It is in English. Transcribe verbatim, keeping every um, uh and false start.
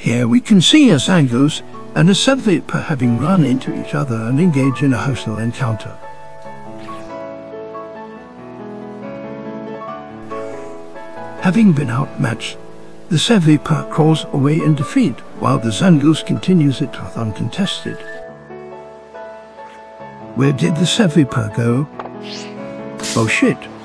Here we can see a Zangoose and a Seviper having run into each other and engage in a hostile encounter. Having been outmatched, the Seviper crawls away in defeat, while the Zangoose continues it with uncontested. Where did the Seviper go? Oh shit!